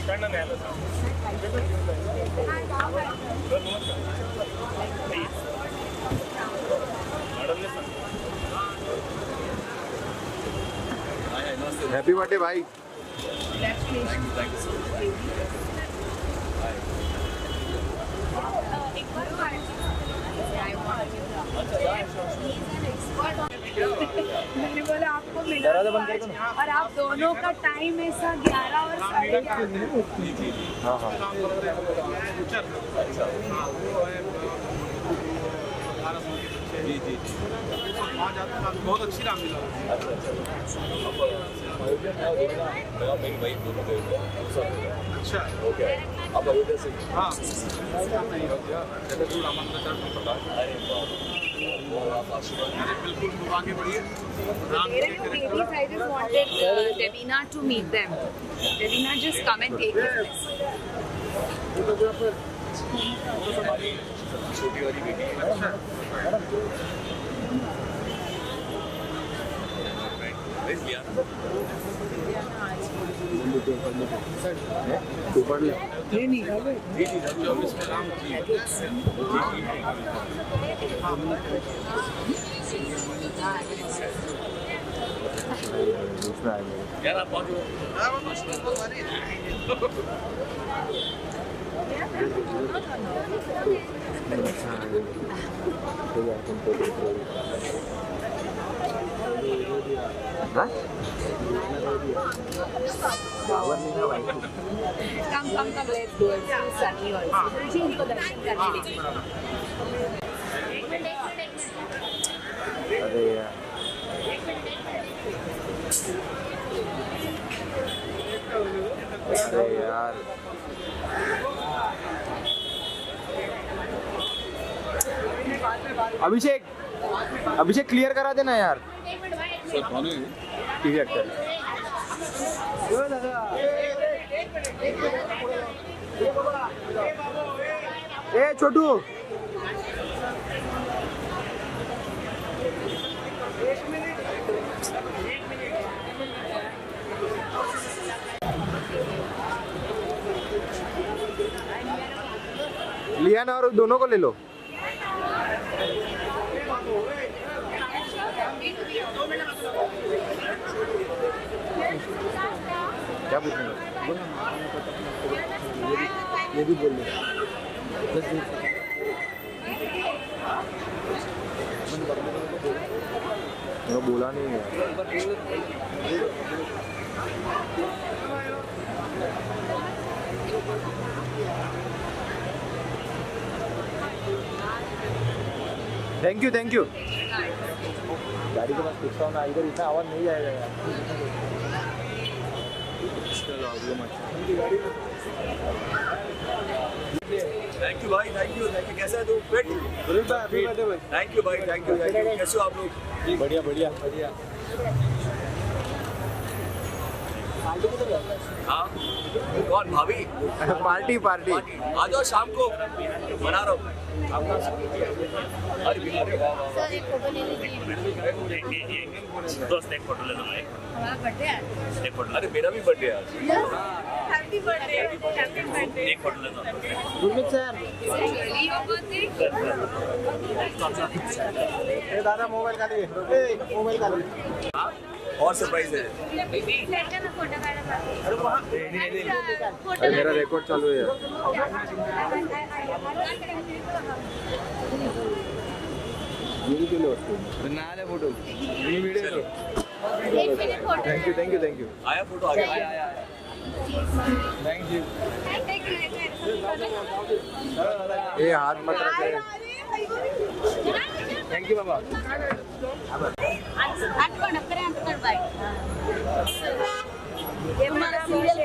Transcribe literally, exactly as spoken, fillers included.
Happy birthday भाई। मैंने बोला आपको मिला और आप दोनों का टाइम ऐसा ग्यारह और साढ़े हाँ हाँ जी जी बहुत अच्छी रामलीला। अच्छा अच्छा ओके आप अयोध्या से? हाँ जगतपुर रामानंदाचार्य प्रकाश। अरे बिल्कुल आगे बढ़िए। Ladies, I just wanted uh, Devina to meet them. Devina, just come and take his place. छोटी वाली बेटी है। ऊपर ले ये नहीं है यार आप पहुंचो। Come, come, come, let's go. It's too sunny also. जी इनको दर्शन करने दीजिए। अरे यार अरे यार अभिषेक अभिषेक क्लियर करा देना यार। ठीक है ए छोटू लिया ना और दोनों को ले लो। क्या पूछेंगे? ये भी बोल दो। बोला नहीं है। Thank you thank you. गाड़ी के पास पूछता हूँ ना, इधर इतना आवाज नहीं जाएगा यार। थैंक यू भाई थैंक यू थैंक यू। कैसा है तू? फिट? थैंक यू भाई थैंक यू थैंक यू। कैसे हो आप लोग? बढ़िया बढ़िया बढ़िया। हाँ कौन भाभी? पार्टी पार्टी आ जाओ शाम को बना रहा हूँ। अरे सर एक फोटो ले लीजिए। दोस्त एक फोटो ले लो भाई। हमारा बर्थडे है। एक फोटो। अरे मेरा भी बर्थडे है आज। Happy birthday happy birthday. एक फोटो ले लो। Gurmeet sir really your birthday. ए दादा मोबाइल का लिए। ए मोबाइल का लिए। और सरप्राइज है। अरे मेरा रिकॉर्ड चालू है यार। बना ले photo. Video thank you thank you thank you. आया फोटो आ गया। आया आया थैंक यू। ये हाथ मत रखे। थैंक यू बाबा। ये हमारा सीरियल